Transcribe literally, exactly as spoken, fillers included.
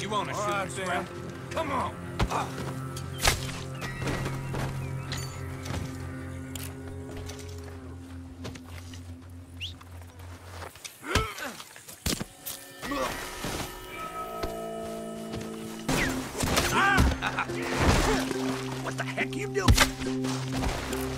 You wanna shoot right, him, Scrap? Come on. Ah. What the heck you doing?